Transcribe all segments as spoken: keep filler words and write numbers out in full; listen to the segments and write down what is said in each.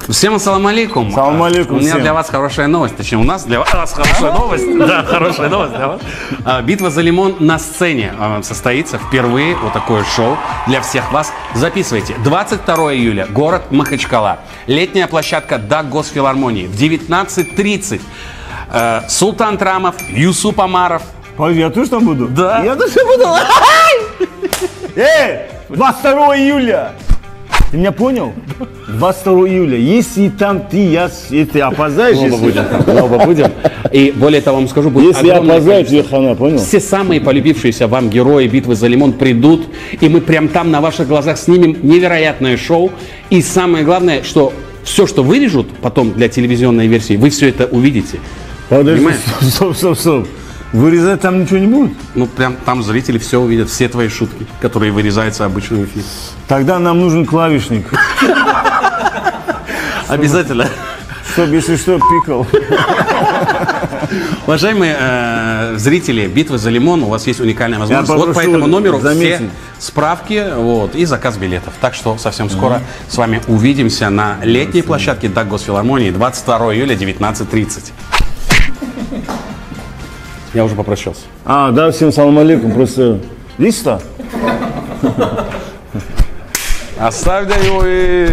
Всем ассаламу алейкум. Салам алейкум. У меня всем. для вас хорошая новость. Точнее, у нас для вас хорошая новость. Да, хорошая новость для вас. Битва за лимон на сцене состоится впервые. Вот такое шоу для всех вас. Записывайте. двадцать второго июля. Город Махачкала. Летняя площадка ДАК Госфилармонии. В девятнадцать тридцать. Султан Трамов, Юсуп Амаров. Подожди, я тоже там буду? Да. Я тоже буду. Эй, двадцать второго июля. Ты меня понял? двадцать второго июля. Если там ты, я, если ты опоздаешь, Мы если... будем, мы оба будем. И более того, вам скажу, будет Если я огромное опоздаю, количество. тебе хана, понял? Все самые полюбившиеся вам герои битвы за лимон придут, и мы прям там на ваших глазах снимем невероятное шоу. И самое главное, что все, что вырежут потом для телевизионной версии, вы все это увидите. Подожди, Понимаешь? стоп, стоп, стоп. Вырезать там ничего не будет? Ну, прям там зрители все увидят, все твои шутки, которые вырезаются обычно в эфире. Тогда нам нужен клавишник. Обязательно. Чтоб, если что, пикал. Уважаемые э, зрители битвы за лимон, у вас есть уникальная возможность. Я Вот по попрошу этому номеру заметить. все справки вот, и заказ билетов. Так что совсем скоро с вами увидимся на летней площадке ДАК Госфилармонии двадцать второго июля девятнадцать тридцать. Я уже попрощался. А, да, всем салам алейкум. Просто листа. Оставь да его и...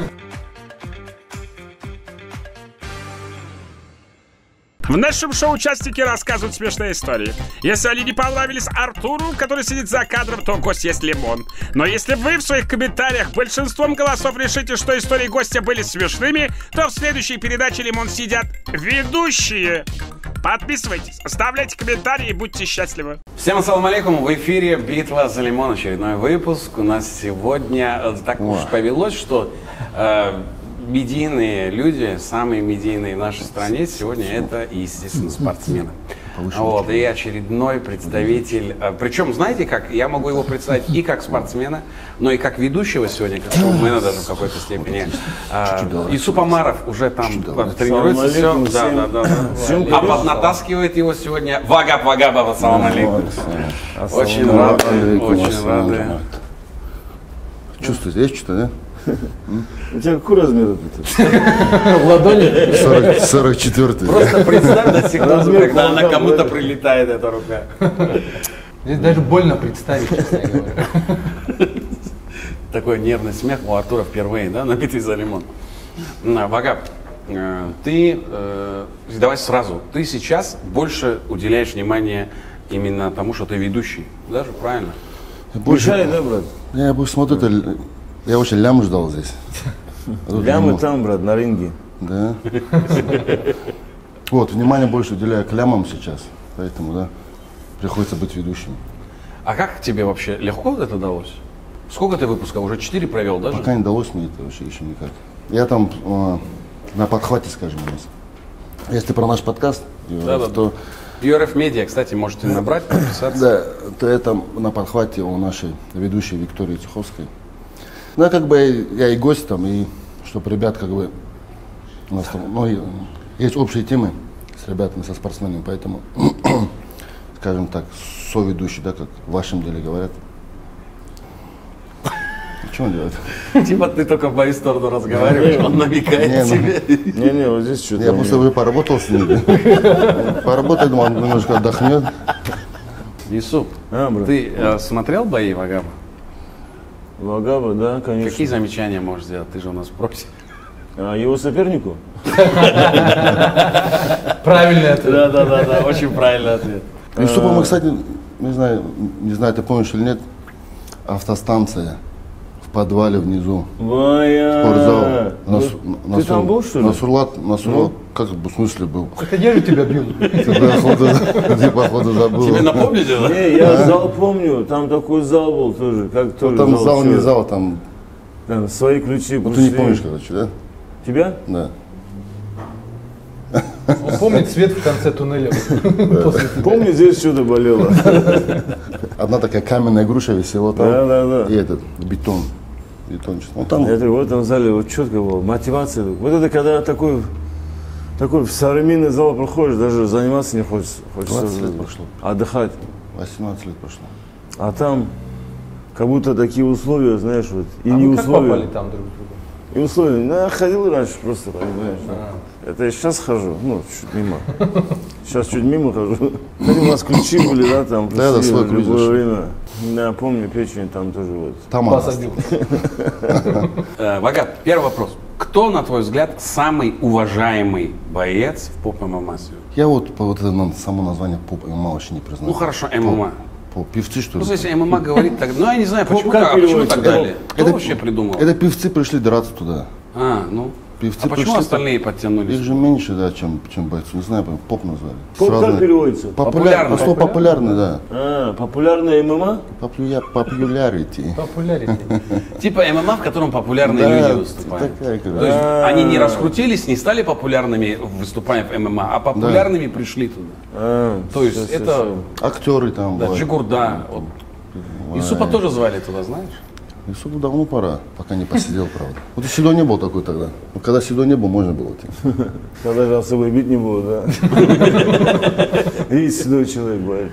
В нашем шоу участники рассказывают смешные истории. Если они не понравились Артуру, который сидит за кадром, то гость есть лимон. Но если вы в своих комментариях большинством голосов решите, что истории гостя были смешными, то в следующей передаче «Лимон» сидят ведущие. Подписывайтесь, оставляйте комментарии и будьте счастливы. Всем ассаламу алейкум, в эфире «Битва за лимон», очередной выпуск. У нас сегодня э, так уж повелось, что э, медийные люди, самые медийные в нашей стране сегодня это, естественно, спортсмены. Вот, и очередной представитель, э, причем, знаете как, я могу его представить и как спортсмена, но и как ведущего сегодня, как шоумена даже в какой-то степени. Э, Юсуп Амаров уже там тренируется, все, да, да, да, да. А поднатаскивает его сегодня Вагаб Вагабов, ассаламу алейкум. Очень рады, очень рады. Чувствуете, есть что-то, да? У тебя какой размер это? В ладони? сорок четвёртый. Просто представь на секунду, когда она кому-то прилетает, эта рука. Здесь даже больно представить, честно говоря. Такой нервный смех у Артура впервые, да, на битве за лимон. Вагаб, ты, э, давай сразу, ты сейчас больше уделяешь внимание именно тому, что ты ведущий, даже правильно? Больше, да, брат? Я больше смотрю, это, я очень лям ждал здесь. Лямы там, брат, на ринге. Да. Вот, внимание больше уделяю к лямам сейчас, поэтому, да, приходится быть ведущим. А как тебе вообще, легко вот это далось? Сколько ты выпусков? Уже четыре провел, даже? Пока не далось мне это вообще еще никак. Я там э, на подхвате, скажем, у нас. Если про наш подкаст, Да, да, то... ю эр эф Media, кстати, можете набрать, подписаться. Да, то это на подхвате у нашей ведущей Виктории Тиховской. Ну, я как бы я и гость там, и чтобы ребят как бы у нас там, ну, и, есть общие темы с ребятами, со спортсменами, поэтому, скажем так, соведущий, да, как в вашем деле говорят. Что он делает? Типа ты только в мою сторону разговариваешь, он намекает Не, ну, тебе. Не-не, вот здесь что-то. Я просто уже поработал с ним. Поработал, думал, он немножко отдохнет. Юсуп, А, брат. ты э, смотрел бои Вагаба? Вагаба, да, конечно. Какие замечания можешь сделать? Ты же у нас в профи. А его сопернику? Правильный ответ. Да, да, да, да, очень правильный ответ. И что, мы, кстати, не знаю, не знаю, ты помнишь или нет, автостанция в подвале внизу. Вая. Спортзал. На, Ты Су- на там Су- был, что ли? На Сурлат, на Сурлат, как бы в смысле был? Это я же тебя бил. Ты, походу, ты, походу, забыл. Тебе напомнили, да? Не, я зал помню, там такой зал был тоже. Как тоже Там зал, не что- зал, там, Там свои ключи ну, ты не пришли. помнишь, короче, да? Тебя? Да. Он помнит свет в конце туннеля. После тебя. Помню, здесь что-то болело. Одна такая каменная груша висела там, Да, да, да. и этот, бетон. Бетончик. Ну, там, Я говорю, в этом зале вот четко было, мотивация. Вот это когда такой, такой в современный зал проходишь, даже заниматься не хочется. Хочется двадцать лет прошло. отдыхать. восемнадцать лет прошло. А там как будто такие условия, знаешь, вот, и А не вы как условия. попали там друг к другу? И условия, ну, я ходил раньше просто, понимаешь, да. Это я сейчас хожу, ну, чуть мимо. Сейчас чуть мимо хожу. У нас ключи были, да, там, Да, да, свой в ключ любое зашел. время. Да, помню, печень там тоже вот. Там она. Посадил. Э, Вагат, первый вопрос. Кто, на твой взгляд, самый уважаемый боец в поп-ММА? Я вот по вот этому само название поп ММА вообще не признаю. Ну хорошо, ММА. По певцы, что Ну, ли? если ММА говорит так, ну я не знаю, почему, как так, а почему переводится? так дали? Кто Это- вообще придумал? Это певцы пришли драться туда. А, ну. Певцы А почему пришли- остальные Их подтянулись? же меньше, да, чем, чем бойцов. Не знаю, поп назвали. Поп Сразу- как переводится? Популярный. Слово популярный, да. А, популярная ММА? Популя- Популярити. Популярity. Типа ММА, в котором популярные Да, люди выступают. такая, как бы. То есть они не раскрутились, не стали популярными, выступая в ММА, а популярными пришли туда. А, То есть всё, всё, это всё. Актеры там. да, бывают. Джигурда. Вот. Исупа тоже звали туда, знаешь? Исупу давно пора, пока не посидел, правда. Вот и Седо не был такой тогда. Вот когда Седо не был, можно было идти. Когда же особо бить не было, да. И седой человек, бывает.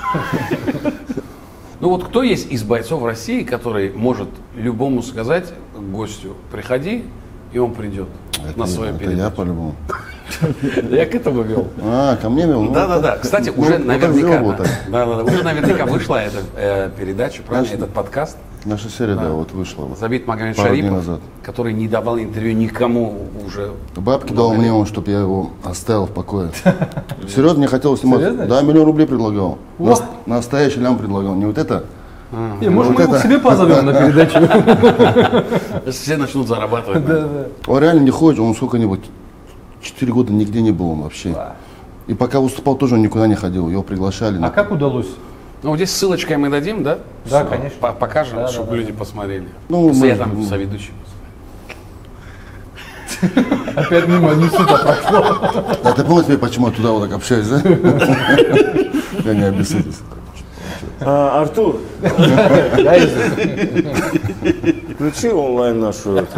Ну вот кто есть из бойцов России, который может любому сказать гостю, приходи, и он придет на свою Это я передачу? по-любому. Я к этому вел. А, ко мне вел? Ну, Да, да, да. Кстати, ну, уже вот так наверняка, сделал бы да, так. да, да, да, уже наверняка вышла эта э, передача, правильно, Конечно. этот подкаст. Наша серия, да, вот вышла. вот. Забит Магомед Пару дней Шарипов, назад. который не давал интервью никому уже. Бабки дал мне он, чтобы я его оставил в покое. Серьезно, не хотел снимать. Серьезно? Да, миллион рублей предлагал. Нас- Настоящий лям предлагал. Не вот это. Не, может, Вот мы его к это. себе позовем на передачу? Все начнут зарабатывать. Да, да. Он реально не ходит, он сколько-нибудь, четыре года нигде не был он вообще. И пока выступал, тоже он никуда не ходил. Его приглашали. А на- как удалось? Ну, вот здесь ссылочкой мы дадим, да? Да, Всё. конечно. По- Покажем, Да, да, чтобы да. люди посмотрели. Ну, Если я мы- там соведущий. Опять мимо не сюда прошло. Да, ты помнишь, почему я туда вот так общаюсь, да? Я не обессудюсь. А, Артур, Да, если- включи онлайн нашу эту,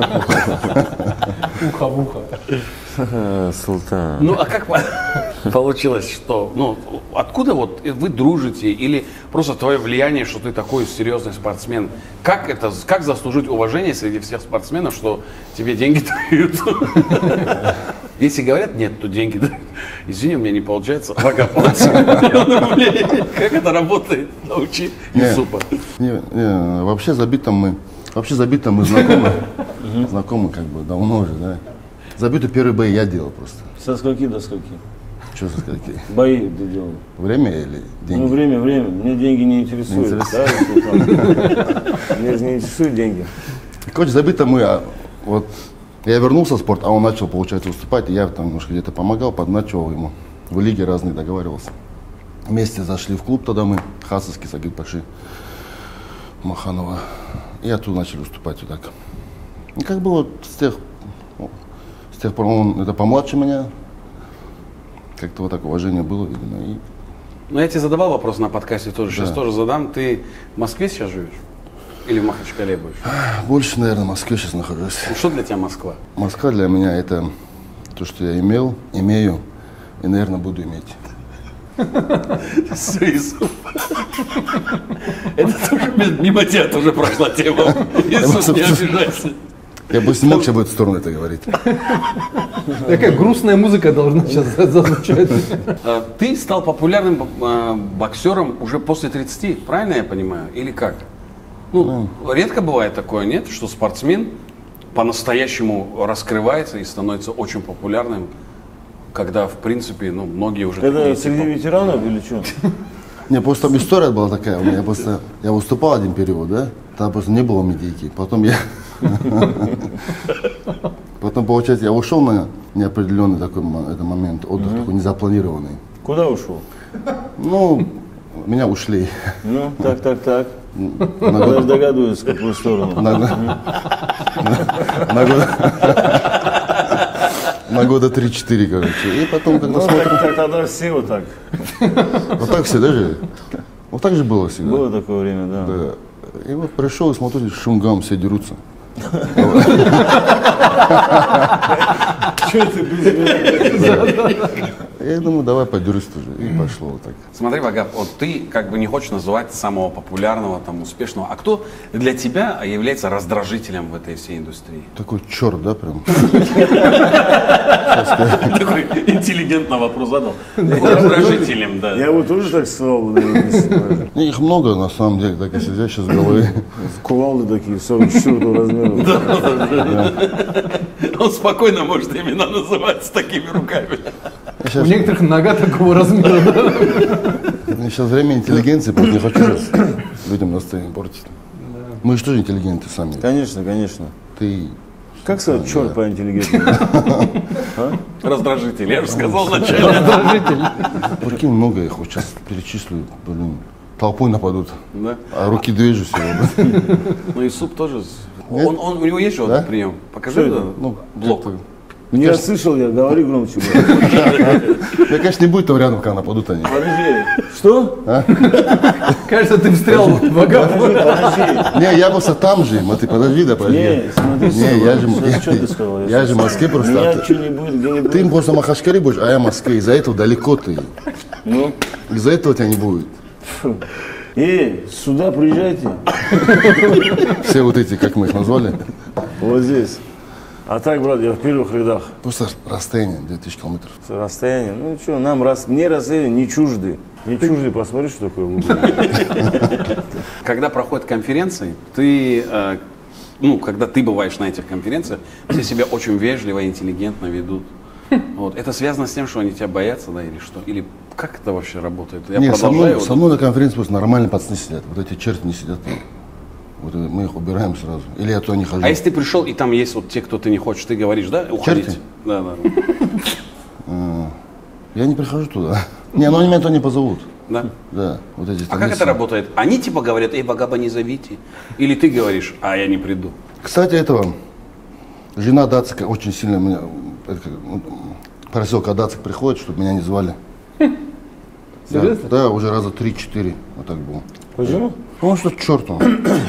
Ухо в ухо. э, Султан. Ну, а как по- получилось, что, ну, откуда вот вы дружите или просто твое влияние, что ты такой серьезный спортсмен? Как это, как заслужить уважение среди всех спортсменов, что тебе деньги дают? Если говорят нет, то деньги дают. Извини, у меня не получается. Пока платим. Как это работает? Научи Не. Исупа. Не, не, вообще забитым мы, вообще забитым мы знакомы, знакомы как бы давно уже, да. Забитый первый бой я делал просто. Со скольки до скольки? Что за какие? Бои ты делал. Время или Ну, деньги? время, время. Мне деньги не интересуют. Не Да, Султан? Меня же не интересуют деньги. Короче, забито мы, а вот я вернулся в спорт, а он начал, получается, выступать, и я там немножко где-то помогал, подначивал ему. В лиге разные договаривался. Вместе зашли в клуб тогда мы, Хасовский, Сагит Паши, Маханова. И оттуда начали выступать вот так. И как было с тех, ну, с тех пор он это помладше меня. Как-то вот так уважение было, видимо. И Ну, я тебе задавал вопрос на подкасте тоже, сейчас Да. тоже задам. Ты в Москве сейчас живешь? Или в Махачкале будешь? больше, наверное, в Москве сейчас нахожусь. Ну, что для тебя Москва? Москва для меня это то, что я имел, имею и, наверное, буду иметь. Исуп. Это тоже мимо тебя тоже прошла тема. Иисус, не обижайся. Я бы не мог сейчас в эту сторону это говорить. Такая грустная музыка должна сейчас зазвучать. А, Ты стал популярным а, боксером уже после тридцати, правильно я понимаю? Или как? Ну, редко бывает такое, нет, что спортсмен по-настоящему раскрывается и становится очень популярным, когда, в принципе, ну, многие уже Это такие, среди типа, ветеранов или что? Не, просто там история была такая. У меня просто я выступал один период, да? Тогда просто не было медийки. Потом я. Потом, получается, я ушел на неопределенный такой мо- это момент, отдых такой незапланированный. Куда ушел? Ну, меня ушли. Ну, так, так, так. На Я год- догадываюсь, в какую сторону. на- на- на год- на года три-четыре, короче. И потом, когда Ну, смотрю, так, так, тогда все вот так. вот так всегда же. Вот так же было всегда. Было такое время, да. Да. И вот пришел и смотрю, шумгам все дерутся. Что ты без меня? Я думаю, давай подерусь тоже. И пошло вот так. Смотри, Вагаб, вот ты как бы не хочешь называть самого популярного, там, успешного. А кто для тебя является раздражителем в этой всей индустрии? Такой черт, да, прям? Такой интеллигентный вопрос задал. Раздражителем, да. Я вот тоже так сказал. наверное, Их много, на самом деле, так и сидят сейчас в голове. Кувалды такие, сорок четвёртого размера. Он спокойно может имена называть с такими руками. У некоторых нога такого размера, да? Сейчас время интеллигенции, просто не хочу сейчас людям настроение портить. Мы же тоже интеллигенты сами. Конечно, конечно. Ты... Как сказать черт по интеллигентному? Раздражитель, я же сказал вначале. Раздражитель. Прикинь, много их, вот сейчас перечислю, блин, толпой нападут, Да. а руки движут всего. Ну и суп тоже. Он, он, у него есть же вот Да? этот прием? Покажи да, Ну, блок. как-то. Не расслышал я, говори громче. брат. Я, конечно, не будет того рядом, когда нападут они. Подожди. Что? Кажется, ты встрял в Вагаб. Не, я просто там же, а ты подожди, да, подожди. Не, смотри, Не, я же, что- я, что ты сказал? я же в Москве просто. Меня а что не будет, где не ты, будет. ты просто Махачкале будешь, а я в Москве. Из-за этого далеко ты. Ну, Из-за этого тебя не будет. эй, сюда приезжайте. Все вот эти, как мы их назвали, Вот здесь. А так, брат, я в первых рядах. просто расстояние две тысячи километров. С расстоянием. Ну что, нам раз, мне расстояние не чужды. Не чужды, посмотри, что такое в углу. Когда проходят конференции, ты, э, ну, когда ты бываешь на этих конференциях, все себя очень вежливо и интеллигентно ведут. Вот. Это связано с тем, что они тебя боятся, да, или что? Или как это вообще работает? Я Не, со продолжаю. мной, вот со мной на конференции просто нормальные пацаны сидят. Вот эти черти не сидят. Вот мы их убираем сразу. Или я туда не хожу. А если ты пришел, и там есть вот те, кто ты не хочешь, ты говоришь, да, уходите? Черти? Да, да. Я не прихожу туда. Не, ну они меня туда не позовут. Да. Да, вот эти А там как есть- это работает? Они типа говорят, эй, Вагаба, не зовите. Или ты говоришь, а я не приду. Кстати, этого, жена Дацика очень сильно меня это как, ну, просила, когда Дацик приходит, чтобы меня не звали. Серьезно? Да, да, уже раза три-четыре вот так было. Почему? Ну что, черт он.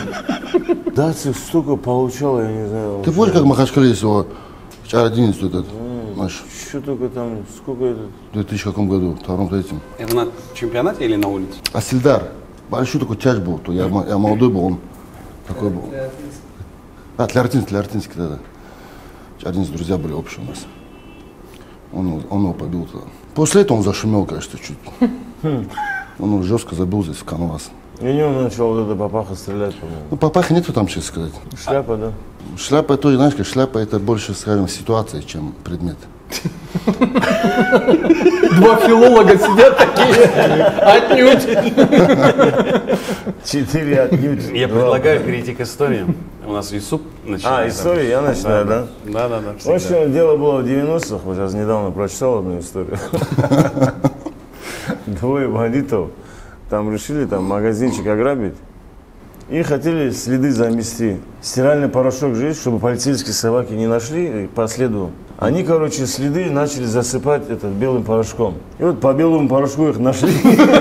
Да, ты столько получал, я не знаю. Ты помнишь, как в Махачкале есть его эйч ар одиннадцать этот, наш, Что только там, сколько это? в две тысячном каком году, втором, третьем. Это на чемпионате или на улице? А Сильдар, большой такой тяж был, то я, мо- я молодой был, он такой был. А, Тляртинский, Тляртинский тогда. Один из друзья были общие у нас. Он, его- он его побил тогда. После этого он зашумел, конечно, чуть. Он его жестко забил здесь в канвас. И у него начал вот эта папаха стрелять, по-моему. Ну, папахи нету там, честно сказать. Шляпа, да? Шляпа, это, знаешь, как шляпа, это больше, скажем, ситуация, чем предмет. Два филолога сидят такие. Отнюдь. Четыре отнюдь. Я Два. предлагаю перейти к историям. У нас Юсуп начинает. А, история, я начинаю, да? Да, да, да. В общем, дело было в девяностых, вот сейчас недавно прочитал одну историю. Двое бандитов там решили там магазинчик ограбить и хотели следы замести. Стиральный порошок же есть, чтобы полицейские собаки не нашли по следу. Они, короче, следы начали засыпать этот белым порошком. И вот по белому порошку их нашли.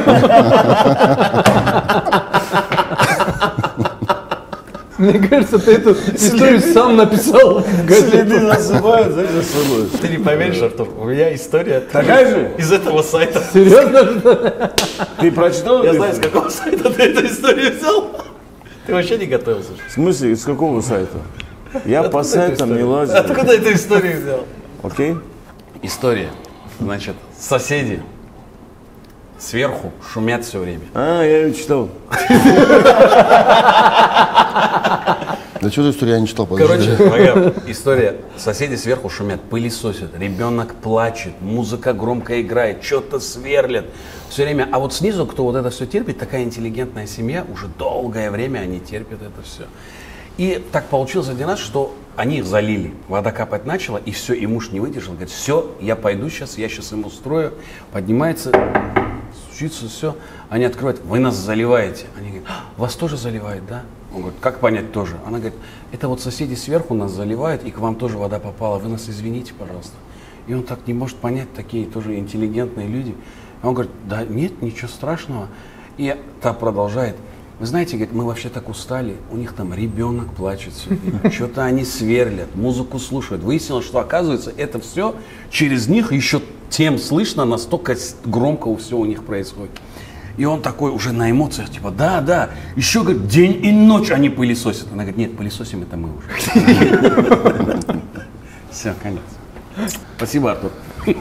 Мне кажется, ты эту историю сам написал в газете. Следы засыпают, знаешь, за собой. Ты не поверишь, Артур, у меня история Такая же? из этого сайта. Серьезно? Ты прочитал? Я эту знаю, с историю? какого сайта ты эту историю взял. Ты вообще не готовился. В смысле, из какого сайта? Я по сайтам не лазю. Откуда эту историю взял? Окей? История. Значит, соседи сверху шумят все время. А, я ее читал. Да что за история, я не читал, подожди. Короче, моя история. Соседи сверху шумят, пылесосят, ребенок плачет, музыка громко играет, что-то сверлят. Все время. А вот снизу, кто вот это все терпит, такая интеллигентная семья, уже долгое время они терпят это все. И так получилось один раз, что они их залили. Вода капать начала, и все, и муж не выдержал. Говорит, все, я пойду сейчас, я сейчас им устрою. Поднимается, стучится, все. Они открывают, вы нас заливаете. Они говорят, «А, вас тоже заливают, да? Он говорит, как понять тоже? Она говорит, это вот соседи сверху нас заливают, и к вам тоже вода попала, вы нас извините, пожалуйста. И он так не может понять, такие тоже интеллигентные люди. А он говорит, да нет, ничего страшного. И та продолжает, вы знаете, говорит, мы вообще так устали, у них там ребенок плачет, что-то они сверлят, музыку слушают. Выяснилось, что оказывается это все через них еще тем слышно, настолько громко все у них происходит. И он такой уже на эмоциях, типа, да, да, еще, говорит, день и ночь они пылесосят. Она говорит, нет, пылесосим это мы уже. Все, конец. Спасибо, Артур.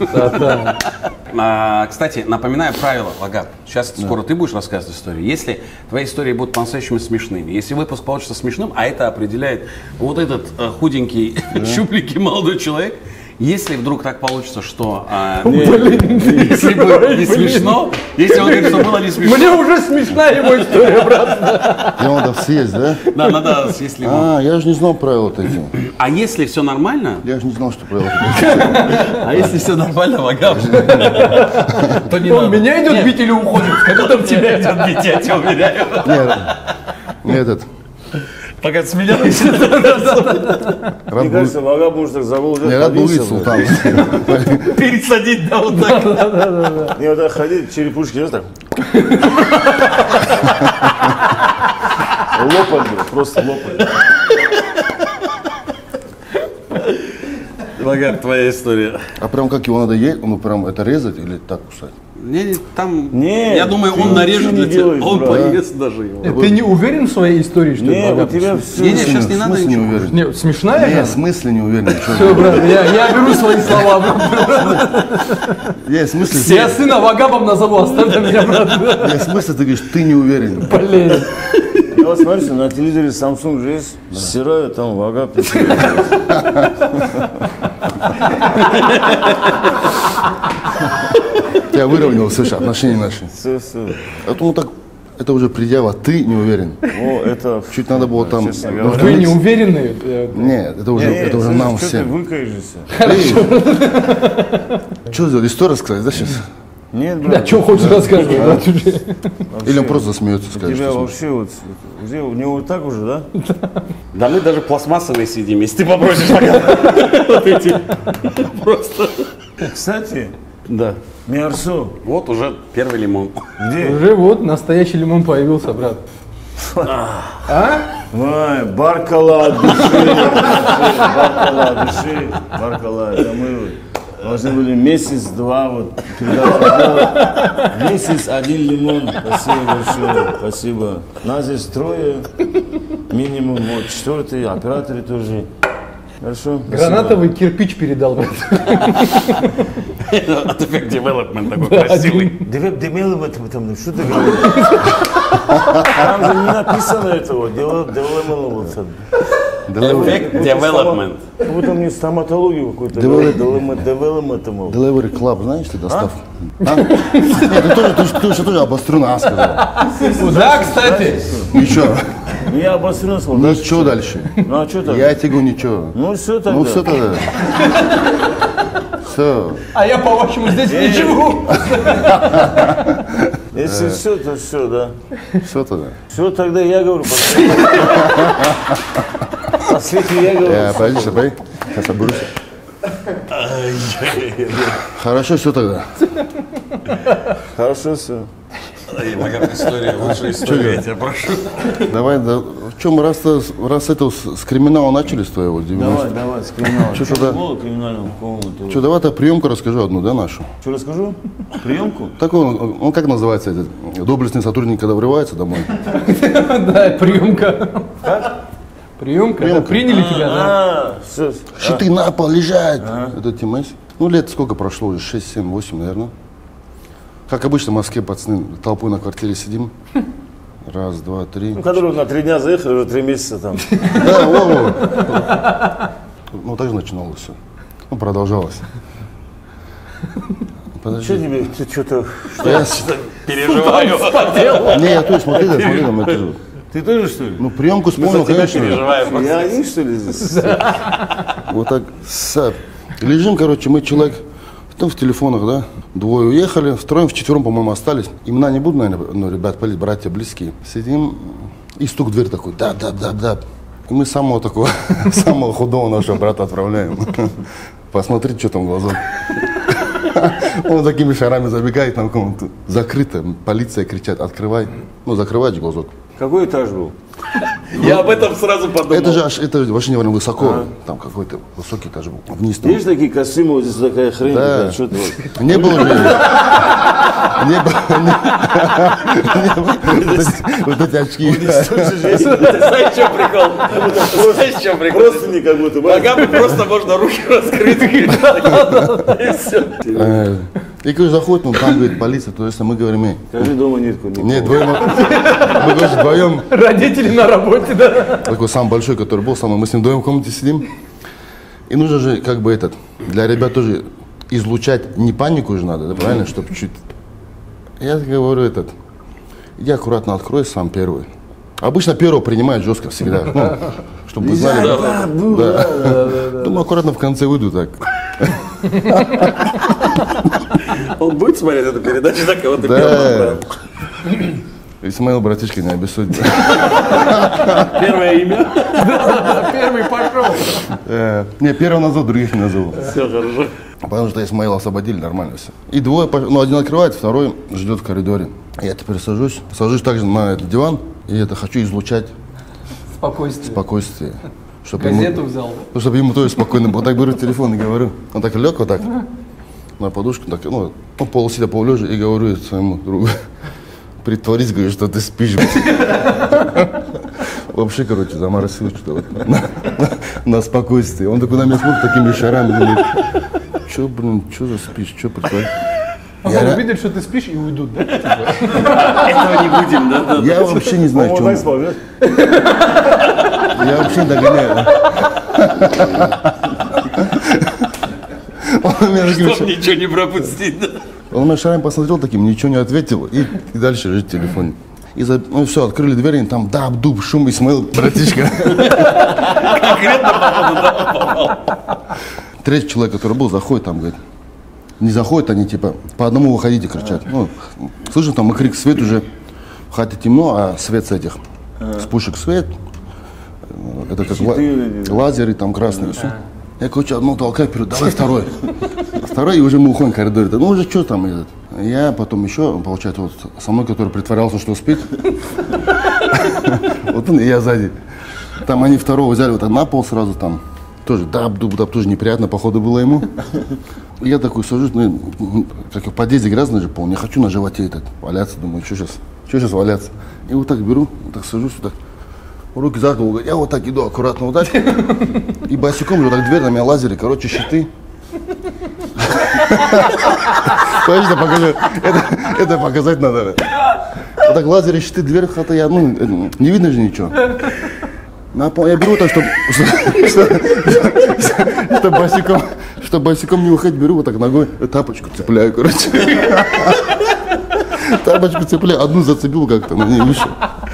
А, кстати, напоминаю правила, Вагаб. Сейчас да. скоро ты будешь рассказывать историю. Если твои истории будут по-настоящему смешными, если выпуск получится смешным, а это определяет вот этот а, худенький, да. щупленький молодой человек, если вдруг так получится, что а, не, если было не смешно, если он говорит, что было не смешно. Мне уже смешна его история, брат. Ему надо съесть, да? Да, надо съесть лимон. А, я же не знал правила такие. А если все нормально? Я же не знал, что правила такие. А если все нормально, Вагаб, то не надо. Он меня идет бить или уходит? Скажи, там тебя идет бить, я тебя уверяю. Нет, этот. Пока с меня Мне кажется, Вагаб может так за уже рад был лицу там. Пересадить, да, вот так. Не, вот так ходить, черепушки, знаешь, так. Лопали, просто лопали. Вагаб, твоя история. А прям как его надо есть? Ну прям это резать или так кусать? Не, не, там, Нет, я думаю, он нарежет для тебя, он поест даже его. Ты не уверен в своей истории, что Не, это у тебя все... Не, не, сейчас не надо не ничего. уверен. Не, смешная? Не, она? в смысле не уверен. Все, брат, я, я беру свои слова, брат. Я в смысле... Я сына Вагабом назову, оставь меня, брат. Я в смысле, ты говоришь, ты не уверен. Блин. Я вот смотрите, на телевизоре Samsung же есть, стираю, там Вагаб. Я выровнял, слушай, отношения наши. Все, все. Это, ну, так, это уже предъява, ты не уверен. О, это... Чуть надо было там... Честно Но говоря. вы не уверены? Нет, это уже, Не, не, это уже слушай, нам что ты всем. выкаешься? Что сделать, историю рассказать, да, сейчас? Нет, Да, брат. что хочешь рассказывать, брат, уже. Или он просто засмеется, У скажет, тебя что вообще вот... Где, у него вот так уже, да? Да мы даже пластмассовые сидим, если ты попросишь Вагаб. Вот эти. Просто. Кстати, Да. Миарсо, Вот уже первый лимон. где? Уже вот настоящий лимон появился, брат. А? Ой, Баркала от души, Баркала от души, Баркала, это мы должны были месяц-два вот передать футбол. Месяц один лимон, спасибо большое, спасибо. Нас здесь трое, минимум, вот четвертый, операторы тоже. Хорошо. Гранатовый кирпич передал, брат. От Effect Development такой красивый. Девеп демелы в этом, этом, что ты говоришь? Там же не написано этого, development. Effect Development. Как будто мне стоматологию какую-то. Development. Development. Delivery Club, знаешь ты, доставку? А? Нет, ты тоже, ты, ты, ты тоже обостренно сказал. Да, кстати. Ничего, Я обостренно сказал. ничего дальше. Ну а что тогда? Я тебе говорю, ничего. Ну все тогда. Ну все тогда. Все. А я, по-вашему, здесь не живу. Если все, то все, да. Все тогда. Все, тогда я говорю. Последний, последний я говорю. Я, подожди, сейчас, подожди. Сейчас соберусь. Хорошо, все тогда. Хорошо, все. Вагаб, история, лучшая история, я тебя прошу. Давай, да. В чем, раз, раз это с, с криминала начали с твоего девяностых? Давай, давай, с криминалом. Чё Что туда? было криминального какого-то? Что, давай ты приемку расскажу одну, да, нашу? Что расскажу? Приемку? Так он, он как называется этот? Доблестный сотрудник, когда врывается домой? Да, приемка. Приемка? Да, приняли тебя, да? А, все. Щиты на пол лежать. Это Тимэс. Ну, лет сколько прошло уже? шесть, семь, восемь, наверное. Как обычно в Москве, пацаны, толпой на квартире сидим. Раз, два, три. Ну, которые на три дня заехали, уже три месяца там. Да, во, во. Ну, так же начиналось все. Ну, продолжалось. Что Подожди. тебе, ты что-то... Я... Переживаю. Не, я то есть смотри, да, смотри, там это... Ты тоже, что ли? Ну, приемку вспомнил, конечно. Переживаю. Я один, что ли, здесь? Вот так, с- лежим, короче, мы человек, там в телефонах, да, двое уехали, втроем, вчетвером, по-моему, остались. Имена не буду, наверное, но ребят, братья близкие. Сидим, и стук в дверь такой, да, да, да, да. И мы самого такого, самого худого нашего брата отправляем. Посмотреть, что там в глазах. Он такими шарами забегает на комнату. Закрыто, полиция кричат, открывай. Ну, закрывай глазок. Какой этаж был? Я об этом сразу подумал. Это же аж, это вообще невозможно высоко, там какой-то высокий этаж был, вниз там. Есть такие костюмы, вот здесь такая хрень, Да. такая, что-то вот. Не было же. Не было. не было. Вот эти- Вот эти очки. Знаешь, что прикол? Знаешь, что прикол? Просто не как будто бы. Ногами просто можно руки раскрыть. И все. Э, И говорю, заходит, ну там говорит полиция, то есть мы говорим, эй, Скажи, дома нет никого. нет, вдвоем, мы говорит, вдвоем, Родители на работе, да. такой самый большой, который был, самый, мы с ним вдвоем в комнате сидим, и нужно же как бы этот, для ребят тоже излучать, не панику же надо, да, правильно, чтобы чуть. Я говорю, этот, иди аккуратно открой сам первый. Обычно первого принимают жестко всегда, ну, чтобы вы знали. Да, был, Да. да, да, да, да. Думаю, аккуратно в конце выйду так. Он будет смотреть эту передачу, так кого ты Да. первым Исмаил, братишка, не обессудь. Первое имя. Первый пошел. Э, Не, первого назову, других не назову. Все хорошо. Потому что Исмаила освободили, нормально все. И двое, пош- ну один открывает, второй ждет в коридоре. Я теперь сажусь, сажусь также на этот диван, и это хочу излучать Спокойствие. спокойствие. Чтобы Газету ему, взял, да? ну, чтобы ему тоже спокойно было. Так беру телефон и говорю. Он так лег вот так, на подушку, так, ну, ну полусидя, полулежа, и говорю своему другу. Притворись, говорю, что ты спишь. Вообще, короче, заморосил что-то вот на, на, на спокойствие. Он такой на меня смотрит такими шарами, думает, что, блин, что за спишь, что притворись? А Я- он увидит, что ты спишь, и уйдут, да? Этого не будем, да? да. Я вообще не знаю, По-моему, что так спал, да? я вообще не догоняю. Он на меня таким Чтоб ша- ничего не пропустить, да? он на меня шарами посмотрел таким, ничего не ответил, и, и дальше лежит в телефоне. И за, ну все, открыли дверь, и там даб, дуб, шум, Исмаил, братишка. Конкретно, походу, да, попал. Третий человек, который был, заходит там, говорит, не заходят они, типа, по одному выходите, кричат. Ну, слышим, там, и крик, свет уже, в хате темно, а свет с этих, с пушек свет, это как ла- Щиты. лазеры там красные, все. Я, короче, одну толкаю вперед, давай второй. Второй, и уже мы уходим в коридоре. Ну, уже что там этот? Я потом еще, получается, вот со мной, который притворялся, что спит. Вот он, и я сзади. Там они второго взяли вот так на пол сразу там. Тоже даб-дуб-даб, тоже неприятно, походу, было ему. И я такой сажусь, ну, как в подъезде грязный же пол, не хочу на животе этот валяться, думаю, что сейчас, что сейчас валяться. И вот так беру, вот так сажусь, вот так, руки за голову, я вот так иду аккуратно вот так, и босиком вот так дверь, на меня лазеры, короче, щиты. Подожди, покажу, это, это показать надо. Вот так лазеры, щиты, дверь, хата, я, ну, не видно же ничего. На пол я беру так, чтобы чтобы босиком, чтобы босиком не выходить, беру вот так ногой, тапочку цепляю, короче. Тапочку цепляю, одну зацепил как-то, на ней вышел.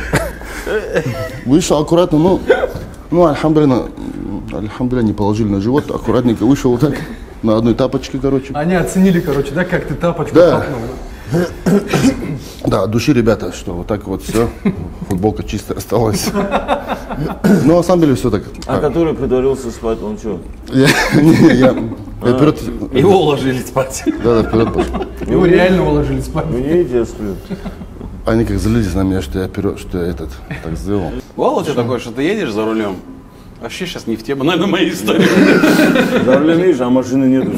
Вышел аккуратно, ну, ну, альхамдулилля, альхамдулилля, не положили на живот, аккуратненько вышел вот так, на одной тапочке, короче. Они оценили, короче, да, как ты тапочку Да. хапнул. Да, от души, ребята, что вот так вот все, футболка чистая осталась. Ну, на самом деле все так. А который притворился спать, он что? Я, не, я, я вперед, Его уложили спать. да, да, вперед пошел. Его реально уложили спать. Вы не видите, я сплю. Они как злились на меня, что я вперед, что я этот так сделал. Бывало у тебя такое, что ты едешь за рулем? Вообще сейчас не в тему, наверное, моей истории. За рулем видишь, а машины нету.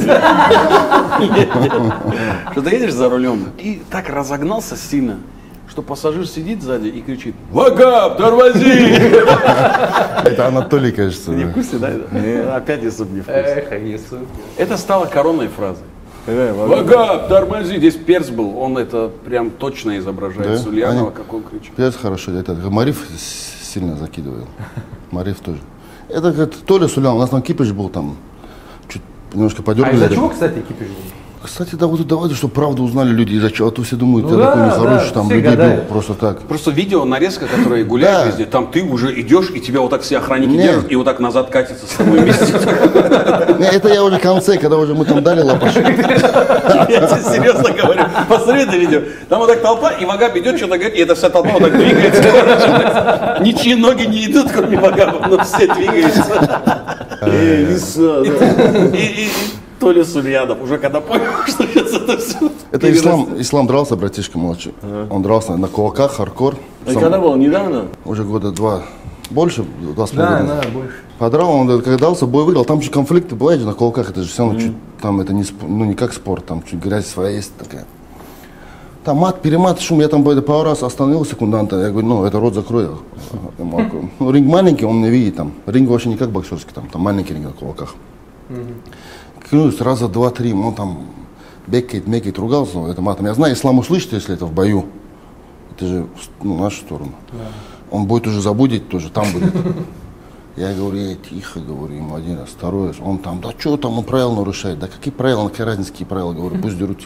Что ты едешь за рулем и так разогнался сильно, что пассажир сидит сзади и кричит: «Вагап, тормози!» Это Анатолий, кажется. Не да. в курсе, да? это? Опять если бы не в курсе. Эх, а если... Это стало коронной фразой. Какая вода? «Вагап, тормози!» Здесь перс был, он это прям точно изображает. Да? Сульянова, Они- как он кричит. Пять хорошо, это Мариф с- сильно закидывал. Мариф тоже. Это как Толя Сулян, у нас там кипиш был там, чуть немножко А подергали. из-за чего, кстати, кипиш был? Кстати, да, вот давайте, чтобы правду узнали люди, из-за чего, а то все думают, Ну я да, такой нехороший, да, там все людей гадают. бил просто так. Просто видео, нарезка, которая гуляет Да. везде, там ты уже идешь, и тебя вот так все охранники Нет. держат, и вот так назад катится с тобой вместе. Не, это я уже в конце, когда уже мы там дали лапаш. Я тебе серьезно говорю. Посмотри это видео. Там вот так толпа, и Вагаб идет, что-то говорит, и эта вся толпа вот так двигается. Ничьи ноги не идут, кроме Вагаба, но все двигаются. Эй, лиса, да. И, и, и Толя Сульянов уже когда понял, что сейчас это все Это ислам, ислам дрался, братишка младший. Ага. Он дрался на кулаках, хардкор. И когда был? Недавно? Уже года два. Больше? Два с Да, половиной. да, больше. Подрал, он когда дался, бой выиграл. Там же конфликты бывают же на кулаках. Это же все равно mm. чуть, там это не, ну, не как спорт, там чуть грязь своя есть такая. Там мат, перемат, шум. Я там пару раз остановил секунданта. Я говорю, ну, это рот закрой. Ну, ринг маленький, он не видит там. Ринг вообще не как боксерский, там, там маленький ринг на кулаках. Клянусь, раза два-три, он там бекает, мекает, ругался, это матом. Я знаю, ислам услышит, если это в бою. Это же, ну, в нашу сторону. Да. Он будет уже забудет, тоже там будет. Я говорю, эй, тихо, говорю ему один раз, второй раз. Он там, да что там, он правила нарушает. Да какие правила, какие разница, какие правила, говорю, пусть дерутся.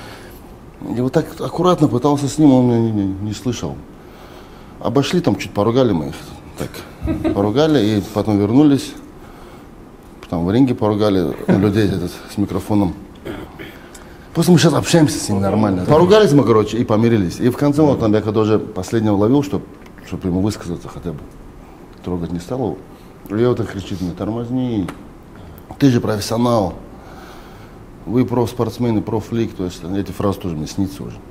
И вот так аккуратно пытался с ним, он не, не, не слышал. Обошли, там чуть поругали мы их. Так, поругали и потом вернулись. Там в ринге поругали людей этот, с микрофоном. Просто мы сейчас общаемся с ним нормально. Поругались мы, короче, и помирились. И в конце, вот, там, я когда уже последнего ловил, чтобы чтоб ему высказаться хотя бы, трогать не стал его. И вот так кричит мне, тормозни, ты же профессионал, вы профспортсмены, профлик, то есть эти фразы тоже мне снится уже.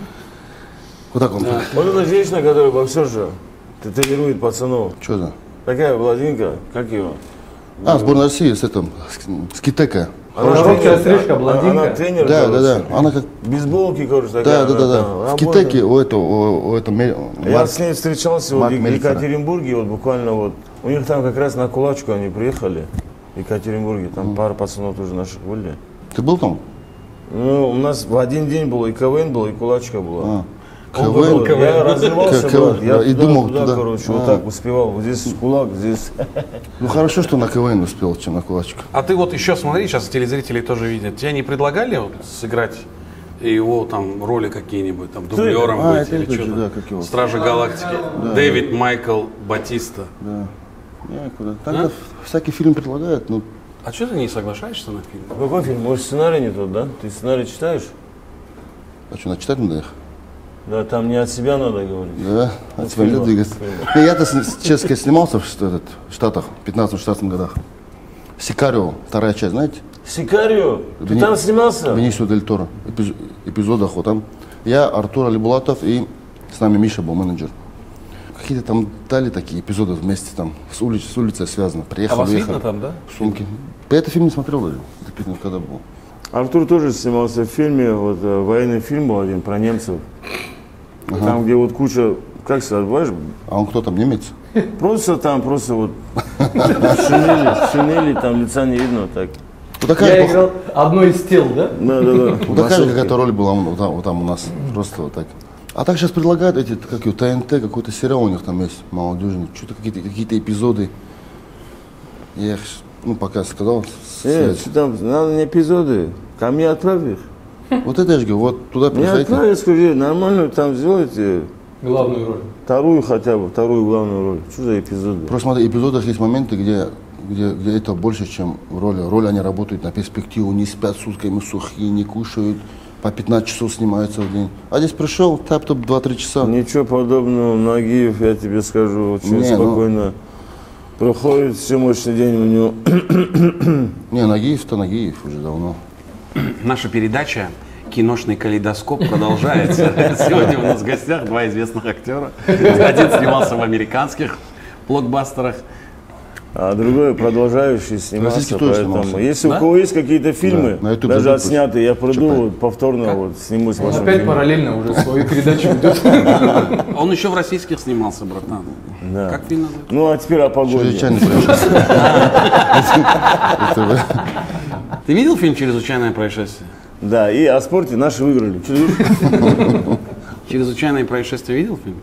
Вот так он. Вот эта женщина, которая боксерша, тренирует пацанов. Что за? Такая блондинка, как его? А, сборная России с этим, с Китека. Она короткая стрижка, блондинка. Она тренер, да, короче. да, да. Она как бейсболки, короче, такая. Да, да, да, да. Там В Китеке у этого, у, у этого Я Марк, с ней встречался вот, в Мельцера. Екатеринбурге, вот буквально вот. У них там как раз на кулачку они приехали. В Екатеринбурге, там mm. пара пацанов тоже наших были. Ты был там? Ну, у нас в один день было и КВН был, и кулачка была. А. Он был, КВН? Я развивался, К- брат, я и туда, думал туда, туда. короче, А. вот так успевал. Вот здесь кулак, здесь. Ну хорошо, что на КВН успел, чем на кулачку. А ты вот еще смотри, сейчас телезрители тоже видят. Тебе не предлагали вот сыграть его там роли какие-нибудь, там дублером А, быть это или это же, что-то? да, как его. Стражи Галактики. Дэвид Майкл Батиста. Да. Не, куда. Так А? всякий фильм предлагают, ну. А что ты не соглашаешься на фильм? Какой фильм? Может, сценарий не тот, да? Ты сценарий читаешь? А что, начитать надо их? Да, там не от себя надо говорить. Да, от тебя фильма. лет двигаться. Не, я-то с- честно снимался в что- этот, в Штатах, в пятнадцатом-шестнадцатом годах. Сикарио, вторая часть, знаете? Сикарио? Ты Бени- там снимался? Бенисио дель Торо. Эпиз- эпизодах вот там. Я, Артур Алибулатов и с нами Миша был менеджер. Какие-то там дали такие эпизоды вместе там, с, улиц, с улицей связано. Приехал, А вас уехал. видно там, да? В сумке. Я этот фильм не смотрел даже. Это пятнадцатый когда был. Артур тоже снимался в фильме, вот э, военный фильм был один про немцев. Там, где вот куча, как сказать, бываешь, А он кто там, немец? просто там, просто вот шинели, шинели, там лица не видно, вот так. Вот такая, Я пох- играл одно из тел, да? Да, да, да. вот такая же какая-то роль была вот там, вот там у нас. Просто вот так. А так сейчас предлагают эти, как его, ТНТ, какой-то сериал у них там есть, молодежный. Что-то какие-то какие эпизоды. Я их, ну, пока сказал. Э, что там, надо не эпизоды, ко мне отправь их. Вот это я же говорю, вот туда Не приходите. отправь, скажи, нормально там сделайте Главную роль. вторую хотя бы, вторую главную роль. Что за эпизоды? Просто смотри, в эпизодах есть моменты, где, где, где это больше, чем в роли. Роли они работают на перспективу, не спят сутками сухие, не кушают, по пятнадцать часов снимаются в день. А здесь пришел, тап-топ два-три часа. Ничего подобного, Нагиев, я тебе скажу, очень Не, ну- спокойно проходит все мощный день у него. Не, Нагиев-то Нагиев уже давно. Наша передача «Киношный калейдоскоп» продолжается. Сегодня у нас в гостях два известных актера. Один снимался в американских блокбастерах. А другой продолжающий сниматься, Российский тоже поэтому снимался. если Да? у кого есть какие-то фильмы, Да, на YouTube даже зайдут, отснятые, я приду читай. вот, повторно вот, снимусь в Он вашем опять фильме. параллельно уже свою передачу ведет. Он еще в российских снимался, братан. Да. Как фильм называется? Ну а теперь о погоде. Чрезвычайно происшествие. Ты видел фильм «Чрезвычайное происшествие»? Да, и о спорте наши выиграли. Что видишь? «Чрезвычайное происшествие» видел фильм?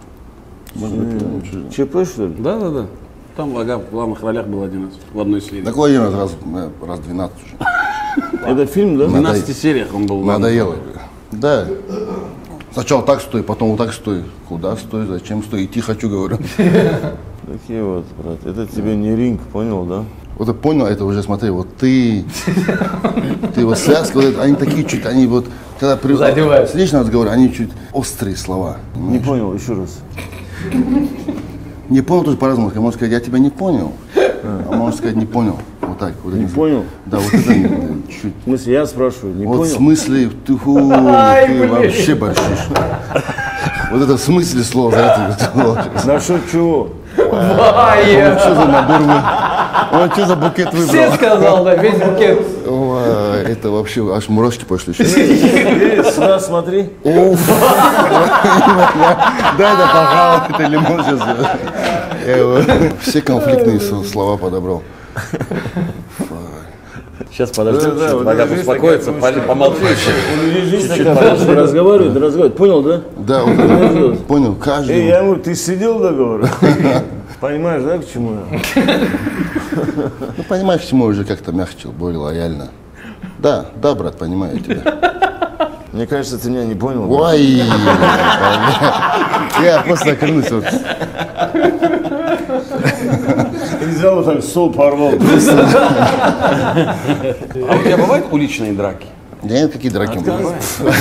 ЧП что ли? Да, да, да. Там Вага в главных ролях был один раз, в одной серии. Такой один раз, э, раз двенадцать уже. Это фильм, да? В двенадцати сериях он был. Надоело. Да. Сначала так стой, потом вот так стой. Куда стой, зачем стой? Идти хочу, говорю. Такие вот, брат. Это тебе не ринг, понял, да? Вот ты понял, это уже, смотри, вот ты, ты вот связка, вот это, они такие чуть, они вот, когда при, Задевают. сидишь на разговоре, они чуть острые слова. Не понял, еще раз. Не понял тоже по-разному, можно сказать, я тебя не понял, а можно сказать, не понял. Вот так. Вот Не это- понял? Да, вот это э, чуть. В смысле, я спрашиваю, не Вот в понял? смысле, ты, фу, Ай, ты блин. вообще борщишь. Вот это в смысле слова, за это. Насчет чего? Вая. Что за набор вы? Он что за букет Все выбрал? сказал, да, весь букет. Ой, это вообще аж мурашки пошли. сейчас. Эй, сюда смотри. Уф. Да, да, пожалуйста, это лимон сейчас. Я его все конфликтные со- слова подобрал. Сейчас подожди, Да, да, вот пока жизнь успокоится, такая, пол- помолчи еще. У людей жизнь такая, больше разговаривает, разговаривает. Понял, да? Да, вот это, понял, Эй, каждый. я ему, ты сидел договор? Понимаешь, да, к чему я? Ну, понимаешь, почему уже как-то мягче, более лояльно. Да, да, брат, понимаю я тебя. Мне кажется, ты меня не понял. да? Ой, я просто окрылась вот. И взял вот так, стол порвал. А у тебя бывают уличные драки? Да нет, какие драки были.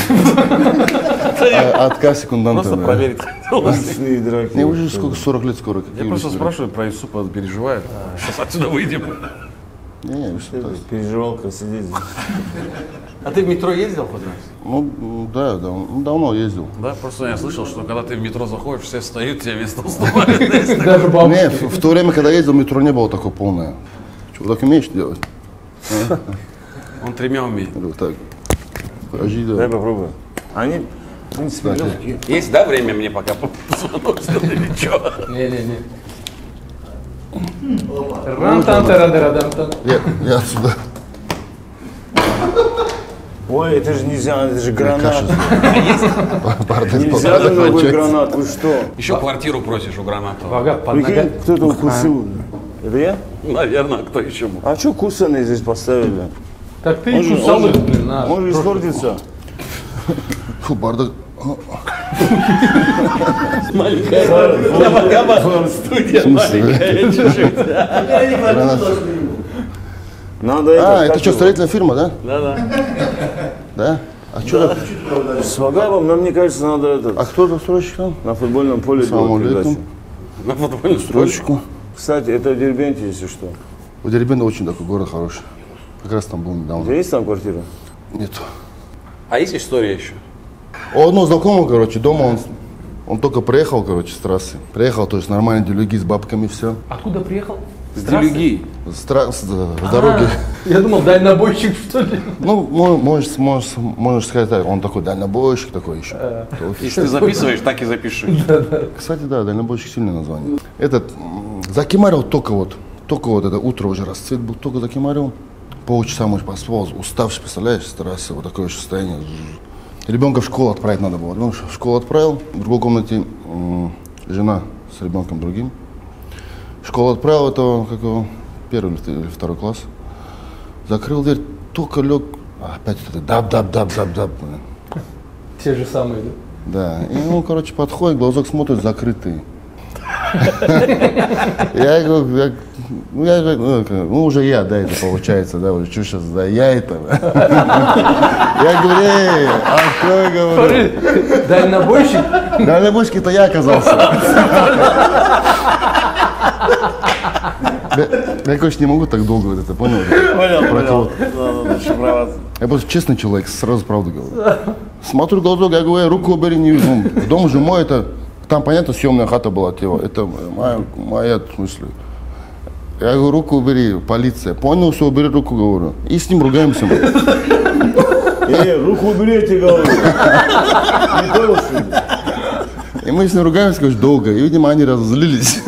А, Отказ секунданта. Просто да. проверить. Уличные драки. Мне уже сколько, сорок лет скоро. Я Какие просто уличные спрашиваю про Юсупа, он переживает. Сейчас отсюда выйдем. драки? Не, не, что-то. Переживал, как сидеть. А ты в метро ездил хоть раз? Ну, да, да, ну, давно ездил. Да, просто я слышал, что когда ты в метро заходишь, все встают, тебе место уступают. Даже бабушки. Не, в, в то время, когда ездил, метро не было такое полное. Что, так умеешь делать? Он тремя умеет. Вот так. Покажи, Дай да. попробуем. Они, в принципе, Кстати. легкие. Есть, да, время мне пока звонок сделать или что? Не-не-не. Рам-там-тарадырадам-там. Я, я отсюда. Ой, это же нельзя, это же Кашу гранат. сделал. Пардон, Нельзя пардон, такой получается. гранат, вы что? Еще квартиру просишь у Гранатова. Вага, под Прикинь, ногами. кто-то укусил. Это я? Наверное, кто еще был? А что кусаные здесь поставили? Так ты Он же- кусал он их, же- блин, на. Он же испортится. Фу, бардак. Студия маленькая, Гранат. Надо А, это... это что, строительная фирма, да? Да-да. Да? А что? С Вагабом, нам, мне кажется, надо этот, А кто застройщик там? на футбольном поле Салам делать передачу. алейкум. На футбольную Стройщику. Кстати, это в Дербенте, если что. У Дербента очень такой город хороший. Как раз там был У тебя недавно. есть там квартира? Нет. А есть история еще? У одного знакомого, короче, дома он, он только приехал, короче, с трассы. Приехал, то есть нормальные делюги с бабками, все. Откуда приехал? С Делюги. С, тра- с, с дороги. А, я думал, дальнобойщик, что ли? Ну, мо- можешь, можешь, можешь сказать так, он такой дальнобойщик такой еще. Если ты записываешь, так и запиши. Кстати, да, дальнобойщик сильное название. Этот, м, закимарил только вот, только вот это утро уже расцвет был, только закимарил. Полчаса, может, поспал, уставший, представляешь, с трассы, вот такое состояние. Ребенка в школу отправить надо было. Ребенка в школу отправил, в другой комнате м, жена с ребенком другим. В школу отправил этого, как его, первый или вт- или второй класс. Закрыл дверь, только лег, а опять это даб-даб-даб-даб-даб. блин. Те же самые, да? Да, и он, короче, подходит, глазок смотрит, закрытый. Я говорю, я- ну, я говорю, ну, как, ну, уже я, да, это получается, да, уже что сейчас, да, я это. Я говорю, эй, открой, говорю. Дальнобойщик? Дальнобойщик-то я оказался. Я, я, короче, не могу так долго вот это, понял? Понял, Против- понял. Надо шифроваться. Я просто честный человек, сразу правду говорю. Смотрю глазок, я говорю, «Эй, руку убери, не вижу. Ну, дом же мой, это, там, понятно, съемная хата была, типа, это моя, моя, в смысле. Я говорю, руку убери, полиция. Понял, все, убери руку, говорю. И с ним ругаемся. мы. Эй, руку убери, я тебе говорю. Не понял, что ли? И мы с ним ругаемся, конечно, долго. И, видимо, они разозлились.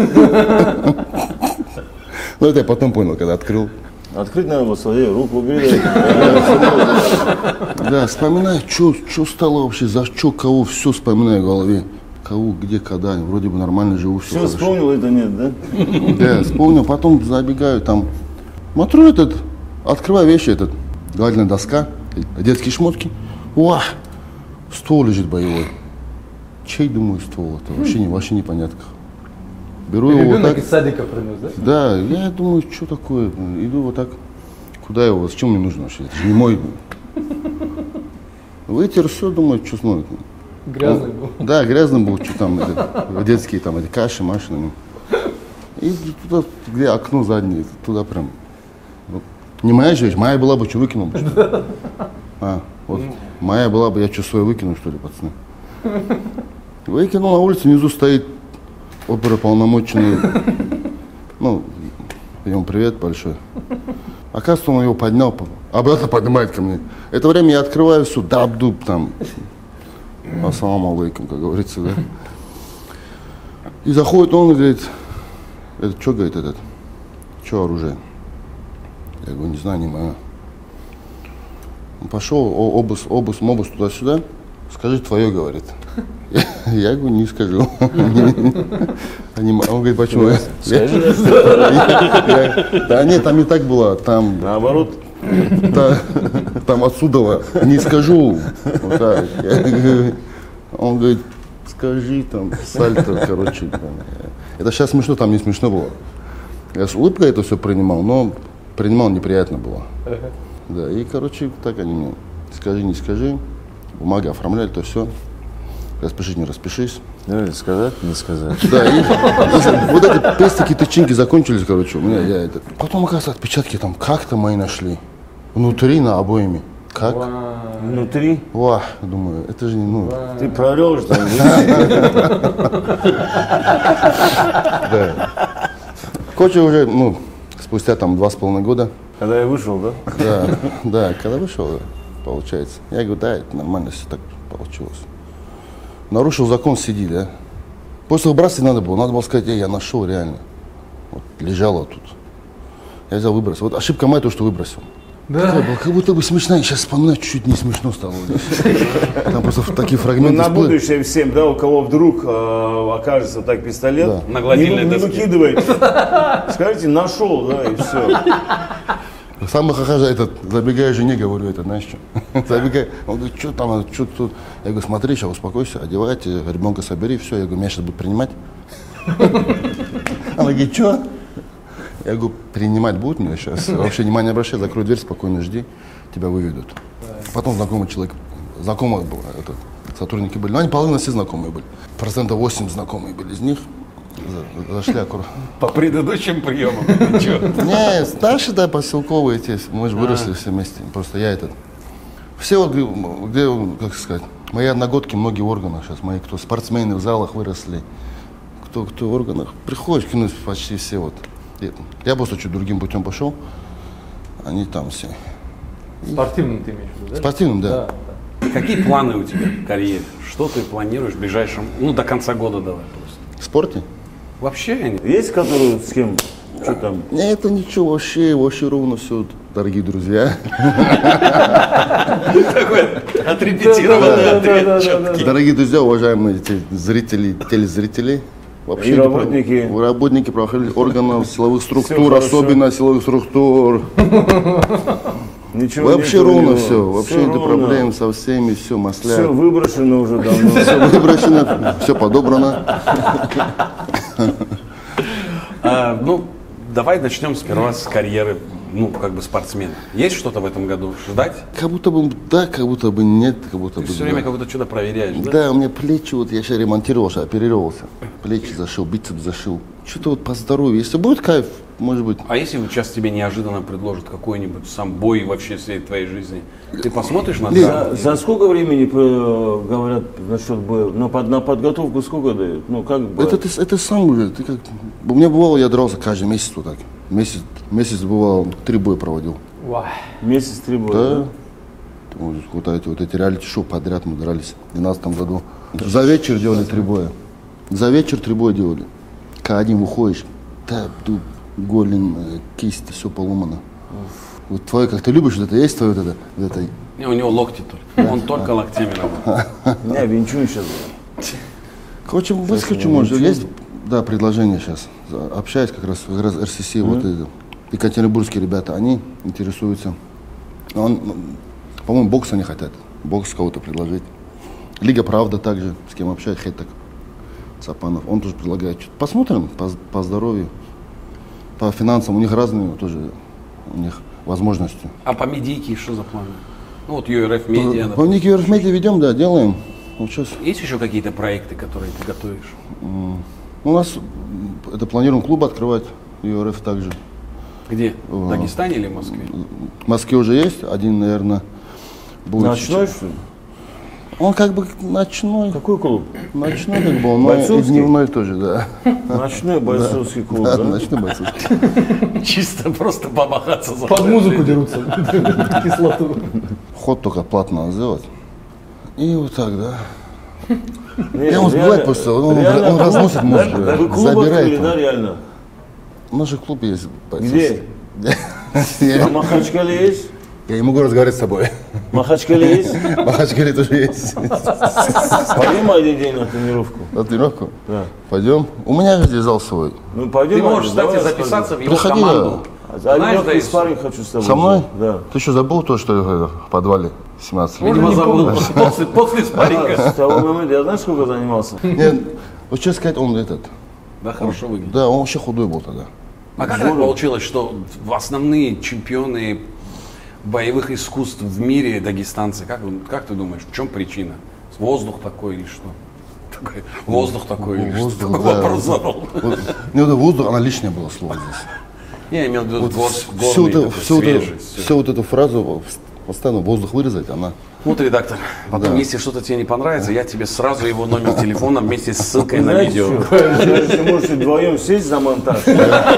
Ну, это я потом понял, когда открыл. Открыть надо было, смотри, руку убери. Да, вспоминаю, что стало вообще, за что, кого, все вспоминаю в голове. Кого, где, когда, вроде бы нормально живу, все Все хорошо. вспомнил, это нет, да? Да, вспомнил, потом забегаю, там, смотрю этот, открываю вещи, этот, гладильная доска, детские шмотки. Уа, ствол лежит боевой. Чей, думаю, ствол? Это вообще, не, вообще непонятно. Беру его вот Ребенок так. из садика принес, да? Да, я думаю, что такое? Иду вот так. Куда его? Зачем мне нужно вообще? Это же не мой. Вытер все, думаю, что смотрит. Грязный был. Да, грязный был, что там, это, детские там, эти каши, машины. И туда, где окно заднее, туда прям, ну, Не моя же вещь, моя была бы, что выкинул бы. Что а, вот, моя была бы, я что, свою выкинул, что ли, пацаны? Выкинул, на улице внизу стоит оперуполномоченный. Ну, ему привет большой. Оказывается, он его поднял, обратно поднимает ко мне. Это время я открываю все, даб-дуб там. Ассаламу алейкум, как говорится, да. И заходит он и говорит, это что, говорит, этот, что оружие? Я говорю, не знаю, не мое. Он пошел, обус, обус, обус туда-сюда, скажи твое, говорит. Я говорю, не скажу. Он говорит, почему? Да нет, там не так было, там... Наоборот. Там отсюда, не скажу. Он говорит, скажи там, сальто, короче. Это сейчас смешно, там не смешно было. Я с улыбкой это все принимал, но принимал неприятно было. Да, и, короче, так они мне, скажи, не скажи, бумага оформляли, то все. Распишись, не распишись. Ну, сказать, не сказать. Да, и, вот эти пестики, тычинки закончились, короче, у меня, я это... Потом, оказывается, отпечатки там как-то мои нашли. Внутри, на обоими. Как? Внутри? Вау, думаю, это же не, ну... Ты прорел же там. Да. Короче, уже, ну, спустя там два с половиной года. Когда я вышел, да? Да, да, когда вышел, получается. Я говорю, да, это нормально, все так получилось. Нарушил закон, сиди, да. После выбрасывать надо было, надо было сказать, эй, я нашел реально. Вот, лежало тут. Я взял, выбросил. Вот ошибка моя, то, что выбросил. Да. Было, как будто бы смешно, и сейчас вспоминаю, чуть-чуть не смешно стало. Там просто такие фрагменты. Ну, на будущее всем, да, у кого вдруг э, окажется так пистолет, Да. На гладильной не, не доске. выкидывайте. Скажите, нашел, да, и все. Самый хахажа, этот, забегая жене, говорю, это, знаешь, что? Забегай, он говорит, что там, что тут? Я говорю, смотри, сейчас успокойся, одевайте, ребенка собери, все. Я говорю, меня сейчас будут принимать. Она говорит, что? Я говорю, принимать будут меня сейчас? Вообще внимание не обращай, закрой дверь, спокойно жди, тебя выведут. Потом знакомый человек, знакомый был, этот, сотрудники были, ну они половина все знакомые были. Процентов восемь знакомые были из них. Зашли аккуратно. По предыдущим приемам. Не, старшие, да, поселковые эти, мы же выросли все вместе. Просто я этот. Все вот, где, где, как сказать, мои одногодки, многие в органах сейчас, мои, кто спортсмены в залах выросли, кто, кто в органах, приходишь, кинуть почти все вот. Я, я просто чуть другим путем пошел, они там все. Спортивным ты имеешь в виду, да? Спортивным, да. Да. Какие планы у тебя в карьере? Что ты планируешь в ближайшем, ну, до конца года давай просто. В спорте? Вообще, я не... Есть, которые с кем? Что там? Не, это ничего, вообще, вообще ровно все, дорогие друзья. Такой отрепетированный ответ четкий. Дорогие друзья, уважаемые те- зрители, телезрители. Вообще И не работники. про- работники правоохранительных органов, силовых структур, хорошо. особенно силовых структур. Ничего Вообще нету у ровно него. все, вообще Всё нет ровно. проблем со всеми, все, масля. Все выброшено уже давно. Все выброшено, все подобрано. А, ну, давай начнем сперва с карьеры, ну, как бы спортсмена. Есть что-то в этом году ждать? Как будто бы да, как будто бы нет, как будто бы Все да. время как будто что-то проверяешь, да? Да, у меня плечи, вот я сейчас ремонтировался, оперировался. Плечи зашил, бицепс зашил. Что-то вот по здоровью. Если будет кайф, может быть. А если вот сейчас тебе неожиданно предложат какой-нибудь сам бой вообще всей твоей жизни, ты посмотришь на За, это? за сколько времени э, говорят насчет боя? На, под, на подготовку сколько дают? Ну, как бы? Это, ты, это сам уже. Ты как... У меня бывало, я дрался каждый месяц вот так. Месяц, месяц бывало, три боя проводил. Вау. Месяц, три боя, Да. да? Вот, вот эти, вот эти реалити-шоу подряд мы дрались в двенадцатом году. За вечер делали три боя. За вечер три боя делали. Когда один выходишь, да, дуб, голень, э, кисть, все поломано. Вот твое, как ты любишь, вот это есть твое вот это, вот это. Не, у него локти только. Он только локтями работает. Не, Винчун сейчас. Короче, выскочу, может, есть, да, предложение сейчас. Общаюсь как раз, как раз эр си си, вот это, екатеринбургские ребята, они интересуются. Он, по-моему, бокс они хотят, бокс кого-то предложить. Лига Правда также, с кем общаюсь, Хеттек Сапанов, он тоже предлагает. Посмотрим по, по здоровью, по финансам, у них разные тоже, у них возможности. А по медийке что за планы? Ну вот ю эр эф медиа. По них ю эр эф медиа ведем, да, делаем. Вот сейчас. Есть еще какие-то проекты, которые ты готовишь? У нас это планируем клуб открывать, ю эр эф также. Где? В Дагестане или в Москве? В Москве уже есть, один, наверное, будет. Ночной, что ли? Он как бы ночной. Какой клуб? Ночной как бы, но и Бойцовский? дневной тоже, да. Ночной бойцовский клуб, Да, да? ночной бойцовский. Чисто просто помахаться за Под музыку дерутся. Кислоту. Вход только платно надо сделать. И вот так, да. Нет, Я он реально- сбивает просто, он, реально он клуб- разносит мозг, да, вы клуб забирает. открыли, он. да, реально? У нас же клуб есть. Где? А Я, Махачкале есть? я не могу разговаривать с тобой. Махачкале есть? Махачкале тоже есть. Пойдем один день на тренировку. На тренировку? Да. Пойдем. У меня везде зал свой. Ну, пойдем. Ты можешь, давай кстати, расскажи. записаться в его Приходи, команду. А Знаешь, Знаешь, да, я и- спарринг хочу с тобой. Со мной? Да. Ты что, забыл то, что я в подвале семнадцать лет? Видимо, забыл. После, после спарринга. С того момента, я знаешь, сколько занимался? Нет, вот честно сказать, он этот. Да, хорошо выглядит. Да, он вообще худой был тогда. А как так получилось, что основные чемпионы боевых искусств в мире дагестанцы? Как, как ты думаешь, в чем причина? Воздух такой или что? Такой, воздух такой или что? Воздух, Такой да. вопрос задал. Вот, мне вот воздух, она лишнее было слово здесь. Я имел в виду Вот гос, всю, горный, эту, такой, всю, эту, свежесть, всё. всю вот эту фразу постоянно воздух вырезать, она... Вот, редактор, потом, Да. если что-то тебе не понравится, я тебе сразу его номер телефона вместе с ссылкой на Знаете видео. что? Если можете вдвоем сесть за монтаж. Ой,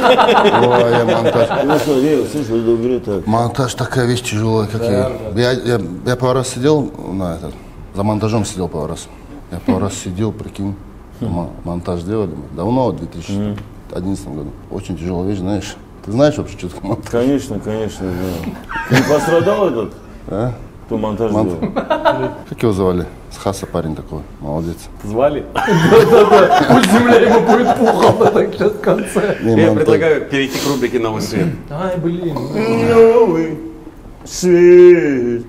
я монтаж. Ну что, Лев, слушай, это убери так. Монтаж такая вещь тяжелая, как я. Я, я, я пару раз сидел на этот, за монтажом сидел пару раз. Я пару раз сидел, прикинь, мо- монтаж делали мы. Давно, в две тысячи одиннадцатом году. Очень тяжелая вещь, знаешь. Ты знаешь вообще, что такое монтаж? Конечно, конечно, знаю. Ты не пострадал этот? А? Кто монтаж Мон- делал? Как его звали? С Хаса парень такой, молодец. Звали? Да-да-да. Пусть земля ему будет пухом так сейчас в конце. Не, Я монтаж. предлагаю перейти к рубрике «Новый свет». Ай, блин. Новый свет.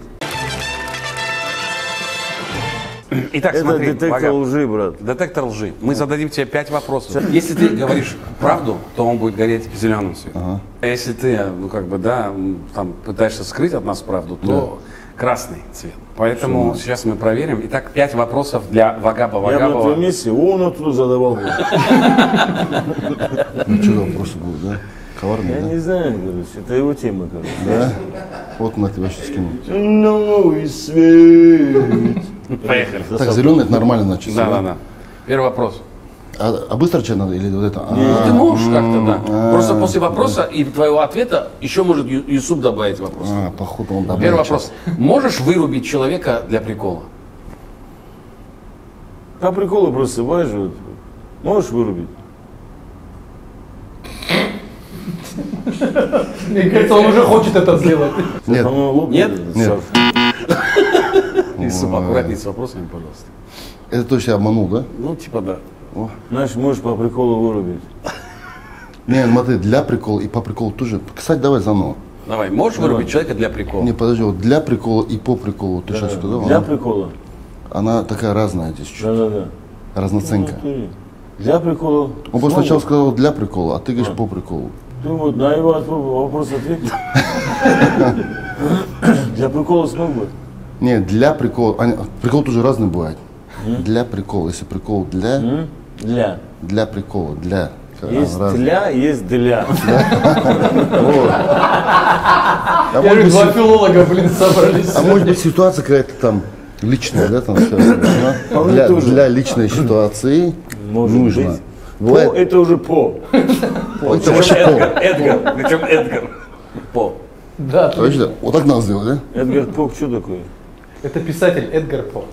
Итак, Это смотри, детектор Вага, лжи, брат. детектор лжи. Мы зададим тебе пять вопросов. Если ты говоришь правду, то он будет гореть зеленым цветом. А если ты, ну как бы, да, м, там пытаешься скрыть от нас правду, то красный цвет. Поэтому сейчас мы проверим. Итак, пять вопросов для Вагаба Я бы на твоем Вагабова. месте он оттуда задавал бы. Ну, что вопросы будут, да? Коварные, Я да? не знаю, короче, это его тема, короче. Да? Вот на тебя сейчас скину. Новый свет. Поехали. Так, зеленый это нормально значит. Да, да, да. Первый вопрос. А, а быстро читать надо или вот это? А, Ну, ты можешь как-то, да. Просто после вопроса и твоего ответа еще может Ю- Юсуп добавить вопрос. а, походу он добавит. Первый вопрос. Можешь вырубить человека для прикола? По приколу просто бываешь, вот, можешь вырубить? Мне кажется, он уже хочет это сделать. Нет. По-моему, лоб Нет? этот Нет. сав. Юсуп, аккуратней с вопросами, пожалуйста. Это точно я обманул, да? Ну, типа да. Знаешь, можешь по приколу вырубить. Не, смотри, для прикола и по приколу тоже. Кстати, давай заново. Давай, можешь вырубить человека для прикола? Не, подожди, вот для прикола и по приколу. Ты сейчас сказал? Для Она, прикола. она такая разная здесь чуть. Да-да-да. Разноценка. Для прикола. Он просто сначала сказал для прикола, а ты говоришь по приколу. Ты вот на его от- вопрос ответил. Для прикола смог бы? Не, для прикола. Они- прикол тоже разный бывает. Для прикола. Если прикол для, М? Для. для прикола, для. Есть Разный. для, есть для. А Я может говорю, быть, два си- филолога, блин, собрались. а может быть ситуация какая-то там личная, да, там связана, да? Для, тоже. для личной ситуации Может нужно. быть. По Бывает, это уже по. это вообще Эдгар, Эдгар, причем Эдгар. По. Да, по. Точно? Вот так надо сделать, да? Эдгар Пок, что такое? это писатель Эдгар По.